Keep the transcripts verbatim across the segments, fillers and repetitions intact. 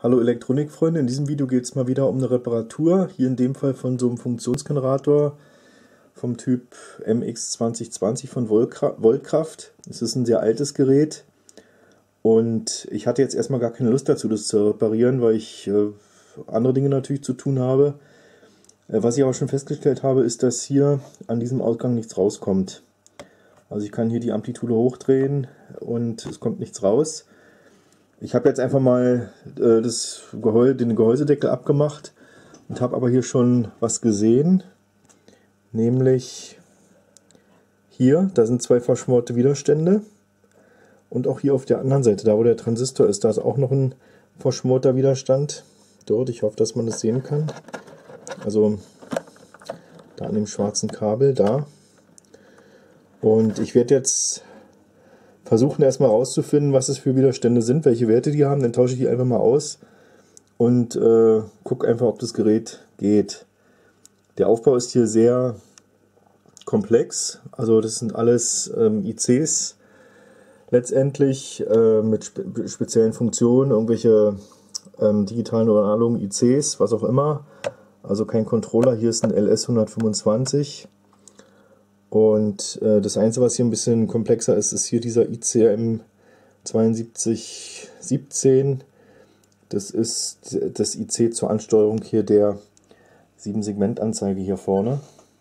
Hallo Elektronikfreunde, in diesem Video geht es mal wieder um eine Reparatur, hier in dem Fall von so einem Funktionsgenerator vom Typ M X zwanzig zwanzig von Voltkraft. Es ist ein sehr altes Gerät und ich hatte jetzt erstmal gar keine Lust dazu, das zu reparieren, weil ich äh, andere Dinge natürlich zu tun habe. Äh, was ich aber schon festgestellt habe, ist, dass hier an diesem Ausgang nichts rauskommt. Also ich kann hier die Amplitude hochdrehen und es kommt nichts raus. Ich habe jetzt einfach mal äh, das Gehäuse, den Gehäusedeckel abgemacht und habe aber hier schon was gesehen. Nämlich hier, da sind zwei verschmorte Widerstände. Und auch hier auf der anderen Seite, da wo der Transistor ist, da ist auch noch ein verschmorter Widerstand. Dort, ich hoffe, dass man das sehen kann. Also da an dem schwarzen Kabel, da. Und ich werde jetzt versuchen erstmal herauszufinden, was es für Widerstände sind, welche Werte die haben. Dann tausche ich die einfach mal aus und äh, gucke einfach, ob das Gerät geht. Der Aufbau ist hier sehr komplex. Also das sind alles ähm, I Cs letztendlich äh, mit spe speziellen Funktionen, irgendwelche ähm, digitalen oder analogen I Cs, was auch immer. Also kein Controller. Hier ist ein L S hundertfünfundzwanzig. Und äh, das Einzige, was hier ein bisschen komplexer ist, ist hier dieser I C M zweiundsiebzig siebzehn. Das ist das I C zur Ansteuerung hier der sieben Segment Anzeige hier vorne.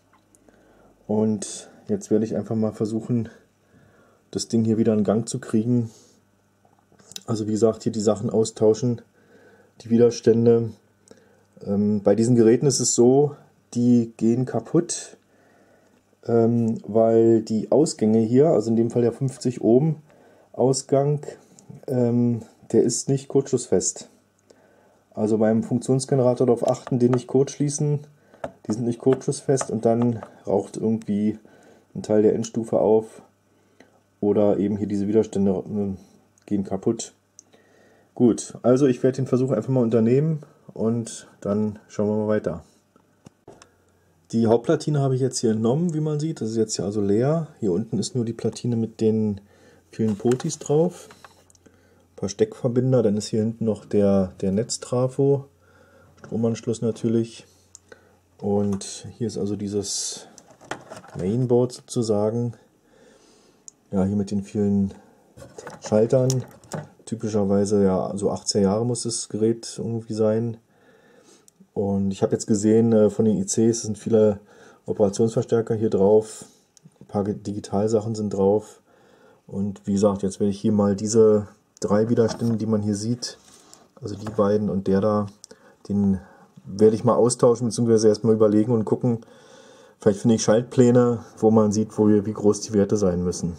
Und jetzt werde ich einfach mal versuchen, das Ding hier wieder in Gang zu kriegen. Also wie gesagt, hier die Sachen austauschen, die Widerstände. Ähm, bei diesen Geräten ist es so, die gehen kaputt. Ähm, weil die Ausgänge hier, also in dem Fall der fünfzig Ohm Ausgang, ähm, der ist nicht kurzschlussfest. Also beim Funktionsgenerator darauf achten, den nicht kurzschließen, die sind nicht kurzschlussfest und dann raucht irgendwie ein Teil der Endstufe auf oder eben hier diese Widerstände äh, gehen kaputt. Gut, also ich werde den Versuch einfach mal unternehmen und dann schauen wir mal weiter. Die Hauptplatine habe ich jetzt hier entnommen, wie man sieht. Das ist jetzt hier also leer. Hier unten ist nur die Platine mit den vielen Potis drauf. Ein paar Steckverbinder. Dann ist hier hinten noch der, der Netztrafo. Stromanschluss natürlich. Und hier ist also dieses Mainboard sozusagen. Ja, hier mit den vielen Schaltern. Typischerweise, ja, so achtziger Jahre muss das Gerät irgendwie sein. Und ich habe jetzt gesehen, von den I Cs sind viele Operationsverstärker hier drauf, ein paar Digitalsachen sind drauf. Und wie gesagt, jetzt werde ich hier mal diese drei Widerstände, die man hier sieht, also die beiden und der da, den werde ich mal austauschen, beziehungsweise erstmal überlegen und gucken. Vielleicht finde ich Schaltpläne, wo man sieht, wo wir, wie groß die Werte sein müssen.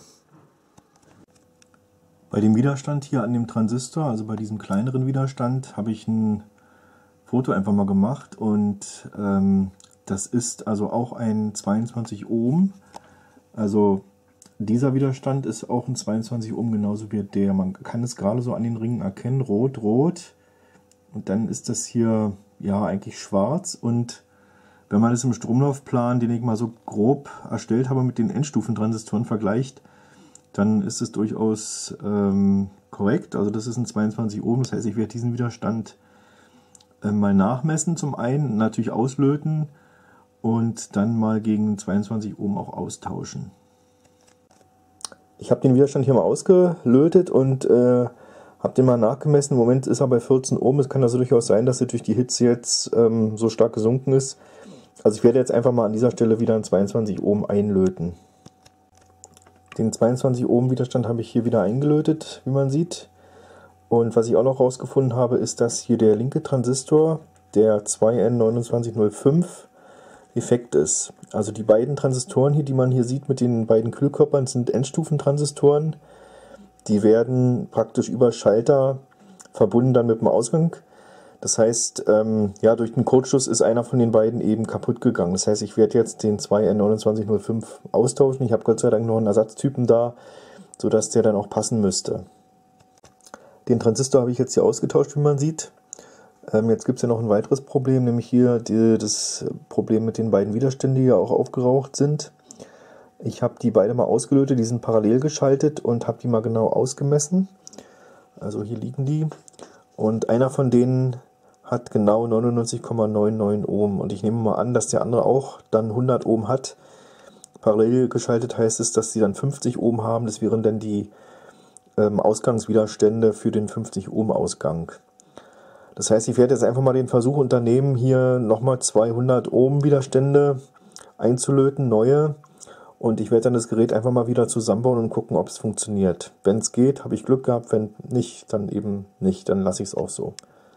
Bei dem Widerstand hier an dem Transistor, also bei diesem kleineren Widerstand, habe ich ein Foto einfach mal gemacht und ähm, das ist also auch ein zweiundzwanzig Ohm. Also dieser Widerstand ist auch ein zweiundzwanzig Ohm, genauso wie der. Man kann es gerade so an den Ringen erkennen, rot, rot. Und dann ist das hier ja eigentlich schwarz. Und wenn man es im Stromlaufplan, den ich mal so grob erstellt habe, mit den Endstufentransistoren vergleicht, dann ist es durchaus ähm, korrekt. Also das ist ein zweiundzwanzig Ohm, das heißt, ich werde diesen Widerstand mal nachmessen zum einen, natürlich auslöten und dann mal gegen zweiundzwanzig Ohm auch austauschen. Ich habe den Widerstand hier mal ausgelötet und äh, habe den mal nachgemessen. Im Moment ist er bei vierzehn Ohm. Es kann also durchaus sein, dass er durch die Hitze jetzt ähm, so stark gesunken ist. Also ich werde jetzt einfach mal an dieser Stelle wieder einen zweiundzwanzig Ohm einlöten. Den zweiundzwanzig Ohm Widerstand habe ich hier wieder eingelötet, wie man sieht. Und was ich auch noch herausgefunden habe, ist, dass hier der linke Transistor, der zwei N neunundzwanzig null fünf, defekt ist. Also die beiden Transistoren hier, die man hier sieht mit den beiden Kühlkörpern, sind Endstufentransistoren. Die werden praktisch über Schalter verbunden dann mit dem Ausgang. Das heißt, ähm, ja, durch den Kurzschluss ist einer von den beiden eben kaputt gegangen. Das heißt, ich werde jetzt den zwei N neunundzwanzig null fünf austauschen. Ich habe Gott sei Dank noch einen Ersatztypen da, sodass der dann auch passen müsste. Den Transistor habe ich jetzt hier ausgetauscht, wie man sieht. Ähm, jetzt gibt es ja noch ein weiteres Problem, nämlich hier die, das Problem mit den beiden Widerständen, die ja auch aufgeraucht sind. Ich habe die beide mal ausgelötet, die sind parallel geschaltet und habe die mal genau ausgemessen. Also hier liegen die. Und einer von denen hat genau neunundneunzig Komma neunundneunzig Ohm. Und ich nehme mal an, dass der andere auch dann hundert Ohm hat. Parallel geschaltet heißt es, dass sie dann fünfzig Ohm haben. Das wären dann die ähm, Ausgangswiderstände für den fünfzig Ohm Ausgang. Das heißt, ich werde jetzt einfach mal den Versuch unternehmen, hier nochmal zweihundert Ohm Widerstände einzulöten, neue. Und ich werde dann das Gerät einfach mal wieder zusammenbauen und gucken, ob es funktioniert. Wenn es geht, habe ich Glück gehabt. Wenn nicht, dann eben nicht. Dann lasse ich es auch so.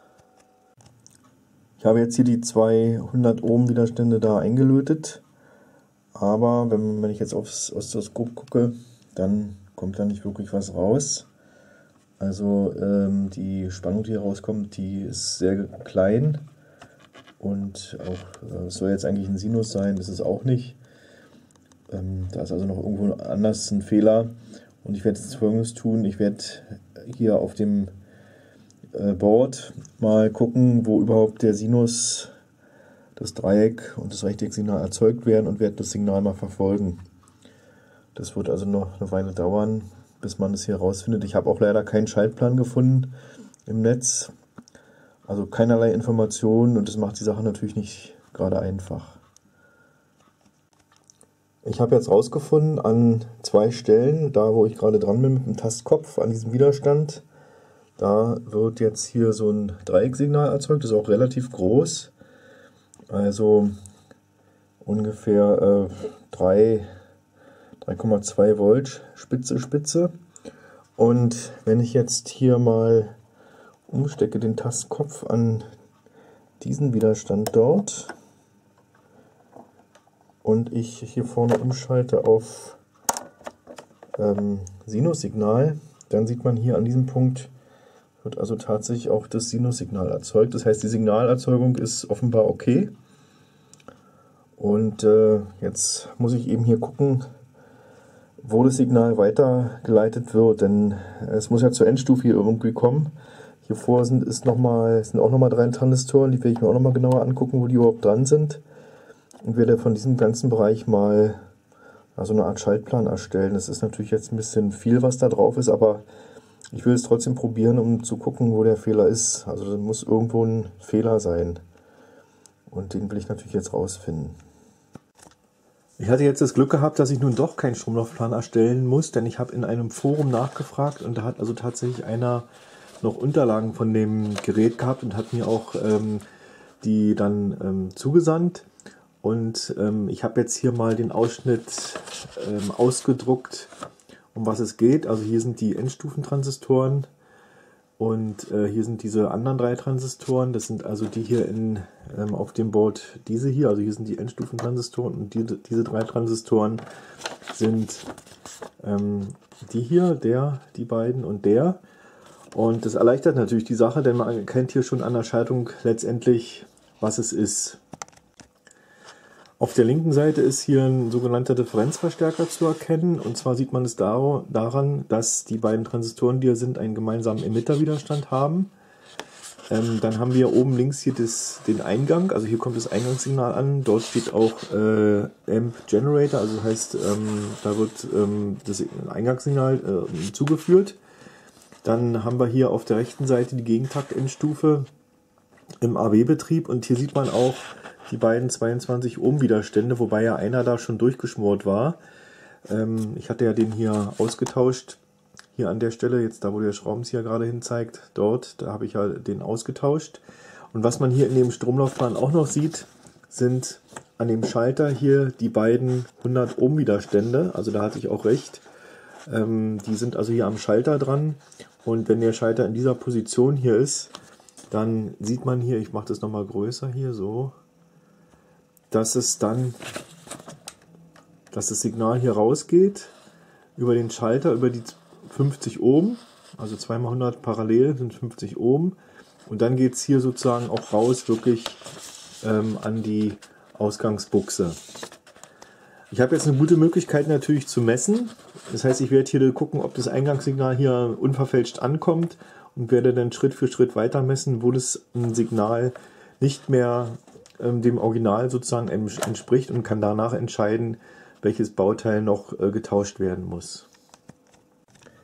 Ich habe jetzt hier die zweihundert Ohm Widerstände da eingelötet. Aber wenn, wenn ich jetzt aufs Oszilloskop gucke, dann kommt da nicht wirklich was raus. Also ähm, die Spannung, die hier rauskommt, die ist sehr klein. Und auch äh, soll jetzt eigentlich ein Sinus sein, das ist auch nicht. Ähm, da ist also noch irgendwo anders ein Fehler. Und ich werde jetzt Folgendes tun. Ich werde hier auf dem äh, Board mal gucken, wo überhaupt der Sinus, das Dreieck und das Rechtecksignal erzeugt werden und werde das Signal mal verfolgen. Das wird also noch eine Weile dauern, bis man es hier rausfindet. Ich habe auch leider keinen Schaltplan gefunden im Netz. Also keinerlei Informationen und das macht die Sache natürlich nicht gerade einfach. Ich habe jetzt rausgefunden an zwei Stellen, da wo ich gerade dran bin mit dem Tastkopf an diesem Widerstand, da wird jetzt hier so ein Dreiecksignal erzeugt, das ist auch relativ groß. Also ungefähr äh, drei Komma zwei Volt Spitze Spitze. Und wenn ich jetzt hier mal umstecke den Tastkopf an diesen Widerstand dort und ich hier vorne umschalte auf ähm, Sinussignal, dann sieht man hier an diesem Punkt wird also tatsächlich auch das Sinussignal erzeugt. Das heißt, die Signalerzeugung ist offenbar okay. Und äh, jetzt muss ich eben hier gucken, wo das Signal weitergeleitet wird, denn es muss ja zur Endstufe hier irgendwie kommen. Hier vor sind, ist noch mal, sind auch nochmal drei Transistoren, die werde ich mir auch nochmal genauer angucken, wo die überhaupt dran sind. Und werde von diesem ganzen Bereich mal also eine Art Schaltplan erstellen. Das ist natürlich jetzt ein bisschen viel, was da drauf ist, aber ich will es trotzdem probieren, um zu gucken, wo der Fehler ist. Also da muss irgendwo ein Fehler sein. Und den will ich natürlich jetzt rausfinden. Ich hatte jetzt das Glück gehabt, dass ich nun doch keinen Stromlaufplan erstellen muss, denn ich habe in einem Forum nachgefragt und da hat also tatsächlich einer noch Unterlagen von dem Gerät gehabt und hat mir auch ähm, die dann ähm, zugesandt. Und ähm, ich habe jetzt hier mal den Ausschnitt ähm, ausgedruckt, um was es geht. Also hier sind die Endstufentransistoren und äh, hier sind diese anderen drei Transistoren. Das sind also die hier in, ähm, auf dem Board, diese hier. Also hier sind die Endstufentransistoren und die, diese drei Transistoren sind ähm, die hier, der, die beiden und der. Und das erleichtert natürlich die Sache, denn man erkennt hier schon an der Schaltung letztendlich, was es ist. Auf der linken Seite ist hier ein sogenannter Differenzverstärker zu erkennen. Und zwar sieht man es daran, dass die beiden Transistoren, die hier sind, einen gemeinsamen Emitterwiderstand haben. Ähm, dann haben wir oben links hier das, den Eingang. Also hier kommt das Eingangssignal an. Dort steht auch äh, Amp Generator. Also das heißt, ähm, da wird ähm, das Eingangssignal äh, zugeführt. Dann haben wir hier auf der rechten Seite die Gegentakt-Endstufe im A W-Betrieb. Und hier sieht man auch die beiden zweiundzwanzig Ohm Widerstände, wobei ja einer da schon durchgeschmort war. Ähm, ich hatte ja den hier ausgetauscht, hier an der Stelle, jetzt da wo der Schraubenzieher gerade hin zeigt, dort, da habe ich ja den ausgetauscht. Und was man hier in dem Stromlaufplan auch noch sieht, sind an dem Schalter hier die beiden hundert Ohm Widerstände, also da hatte ich auch recht. Ähm, die sind also hier am Schalter dran und wenn der Schalter in dieser Position hier ist, dann sieht man hier, ich mache das nochmal größer hier, so, dass es dann, dass das Signal hier rausgeht über den Schalter, über die fünfzig Ohm, also zwei mal hundert parallel sind fünfzig Ohm und dann geht es hier sozusagen auch raus wirklich ähm, an die Ausgangsbuchse. Ich habe jetzt eine gute Möglichkeit natürlich zu messen, das heißt ich werde hier gucken, ob das Eingangssignal hier unverfälscht ankommt und werde dann Schritt für Schritt weiter messen, wo das Signal nicht mehr dem Original sozusagen entspricht und kann danach entscheiden, welches Bauteil noch äh, getauscht werden muss.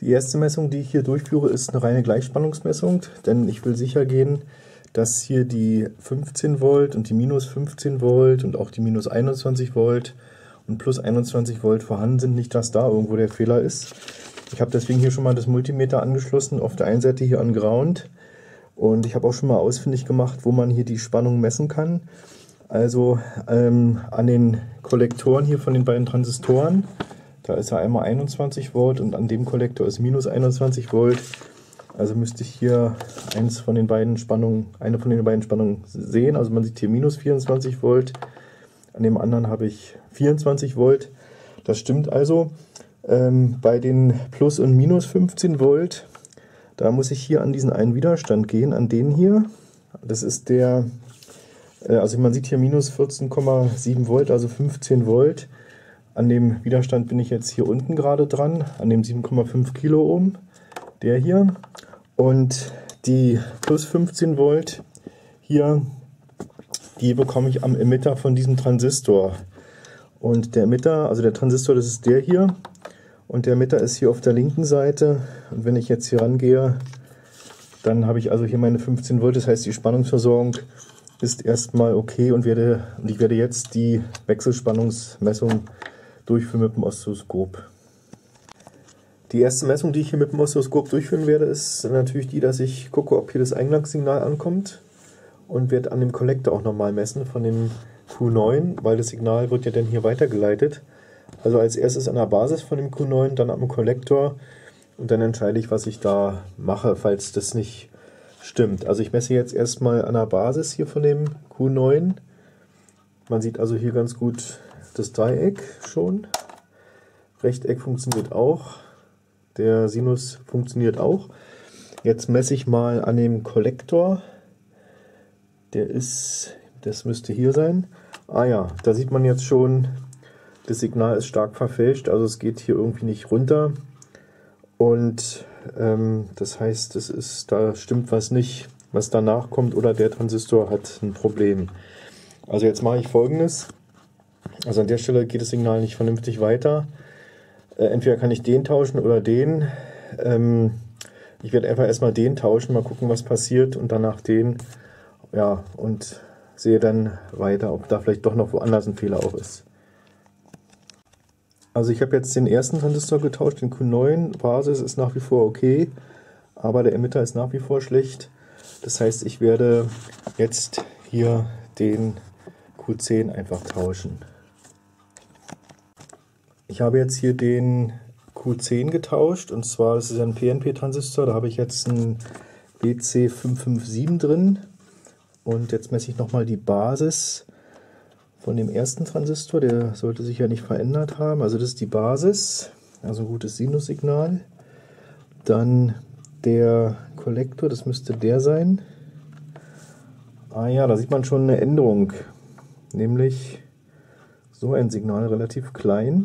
Die erste Messung, die ich hier durchführe, ist eine reine Gleichspannungsmessung, denn ich will sicher gehen, dass hier die fünfzehn Volt und die minus fünfzehn Volt und auch die minus einundzwanzig Volt und plus einundzwanzig Volt vorhanden sind, nicht dass da irgendwo der Fehler ist. Ich habe deswegen hier schon mal das Multimeter angeschlossen, auf der einen Seite hier an Ground, und ich habe auch schon mal ausfindig gemacht, wo man hier die Spannung messen kann. Also ähm, an den Kollektoren hier von den beiden Transistoren. Da ist ja einmal einundzwanzig Volt und an dem Kollektor ist minus einundzwanzig Volt. Also müsste ich hier eins von den beiden Spannungen, eine von den beiden Spannungen sehen. Also man sieht hier minus vierundzwanzig Volt, an dem anderen habe ich vierundzwanzig Volt. Das stimmt also. Ähm, bei den plus und minus fünfzehn Volt, da muss ich hier an diesen einen Widerstand gehen, an den hier. Das ist der, äh, also man sieht hier minus vierzehn Komma sieben Volt, also fünfzehn Volt. An dem Widerstand bin ich jetzt hier unten gerade dran, an dem sieben Komma fünf Kiloohm, der hier. Und die plus fünfzehn Volt hier, die bekomme ich am Emitter von diesem Transistor. Und der Emitter, also der Transistor, das ist der hier. Und der Emitter ist hier auf der linken Seite. Und wenn ich jetzt hier rangehe, dann habe ich also hier meine fünfzehn Volt. Das heißt, die Spannungsversorgung ist erstmal okay und, werde, und ich werde jetzt die Wechselspannungsmessung durchführen mit dem Oszilloskop. Die erste Messung, die ich hier mit dem Oszilloskop durchführen werde, ist natürlich die, dass ich gucke, ob hier das Eingangssignal ankommt, und werde an dem Kollektor auch nochmal messen von dem Q neun, weil das Signal wird ja dann hier weitergeleitet. Also als erstes an der Basis von dem Q neun, dann am Kollektor, und dann entscheide ich, was ich da mache, falls das nicht stimmt. Also ich messe jetzt erstmal an der Basis hier von dem Q neun. Man sieht also hier ganz gut das Dreieck schon. Rechteck funktioniert auch. Der Sinus funktioniert auch. Jetzt messe ich mal an dem Kollektor. Der ist, das müsste hier sein. Ah ja, da sieht man jetzt schon, das Signal ist stark verfälscht. Also es geht hier irgendwie nicht runter. Und ähm, das heißt, es ist, da stimmt was nicht, was danach kommt, oder der Transistor hat ein Problem. Also jetzt mache ich Folgendes. Also an der Stelle geht das Signal nicht vernünftig weiter. Äh, entweder kann ich den tauschen oder den. Ähm, ich werde einfach erstmal den tauschen, mal gucken, was passiert, und danach den. Ja, und sehe dann weiter, ob da vielleicht doch noch woanders ein Fehler auch ist. Also ich habe jetzt den ersten Transistor getauscht, den Q neun. Basis ist nach wie vor okay, aber der Emitter ist nach wie vor schlecht. Das heißt, ich werde jetzt hier den Q zehn einfach tauschen. Ich habe jetzt hier den Q zehn getauscht, und zwar, das ist ein P N P-Transistor, da habe ich jetzt einen B C fünf fünf sieben drin, und jetzt messe ich nochmal die Basis von dem ersten Transistor, der sollte sich ja nicht verändert haben, also das ist die Basis, also ein gutes Sinussignal. Dann der Kollektor, das müsste der sein. Ah ja, da sieht man schon eine Änderung, nämlich so ein Signal, relativ klein.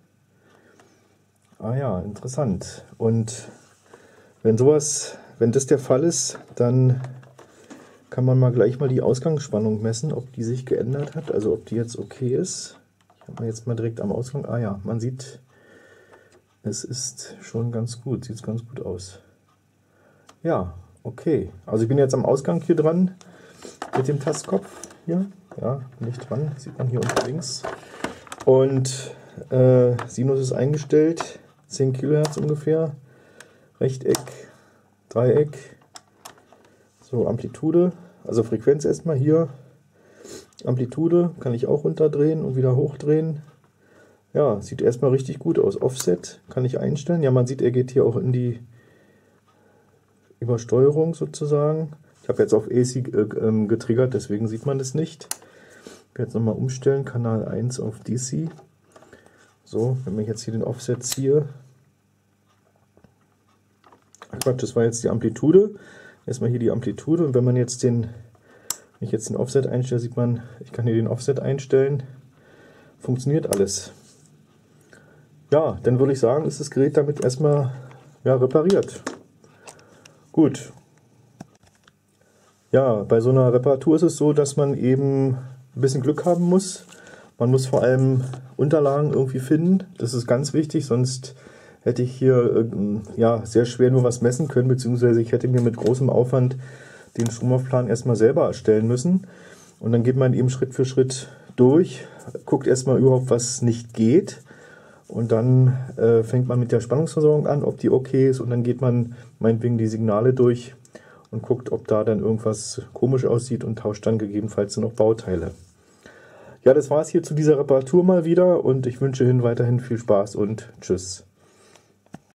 Ah ja, interessant. Und wenn sowas, wenn das der Fall ist, dann kann man mal gleich mal die Ausgangsspannung messen, ob die sich geändert hat, also ob die jetzt okay ist. Ich habe mir jetzt mal direkt am Ausgang, ah ja, man sieht, es ist schon ganz gut, sieht ganz gut aus. Ja, okay. Also ich bin jetzt am Ausgang hier dran mit dem Tastkopf hier. Ja, nicht dran, sieht man hier unten links. Und äh, Sinus ist eingestellt, zehn Kilohertz ungefähr. Rechteck, Dreieck. So, Amplitude, also Frequenz erstmal hier. Amplitude kann ich auch runterdrehen und wieder hochdrehen. Ja, sieht erstmal richtig gut aus. Offset kann ich einstellen. Ja, man sieht, er geht hier auch in die Übersteuerung sozusagen. Ich habe jetzt auf A C äh, getriggert, deswegen sieht man das nicht. Ich werde jetzt nochmal umstellen, Kanal eins auf D C. So, wenn ich jetzt hier den Offset ziehe. Ach Quatsch, das war jetzt die Amplitude. Erstmal hier die Amplitude, und wenn man jetzt den, wenn ich jetzt den Offset einstelle, sieht man, ich kann hier den Offset einstellen. Funktioniert alles. Ja, dann würde ich sagen, ist das Gerät damit erstmal ja, repariert. Gut. Ja, bei so einer Reparatur ist es so, dass man eben ein bisschen Glück haben muss. Man muss vor allem Unterlagen irgendwie finden. Das ist ganz wichtig, sonst hätte ich hier äh, ja, sehr schwer nur was messen können, beziehungsweise ich hätte mir mit großem Aufwand den Stromaufplan erstmal selber erstellen müssen. Und dann geht man eben Schritt für Schritt durch, guckt erstmal überhaupt, was nicht geht. Und dann äh, fängt man mit der Spannungsversorgung an, ob die okay ist. Und dann geht man meinetwegen die Signale durch und guckt, ob da dann irgendwas komisch aussieht und tauscht dann gegebenenfalls noch Bauteile. Ja, das war es hier zu dieser Reparatur mal wieder und ich wünsche Ihnen weiterhin viel Spaß und tschüss.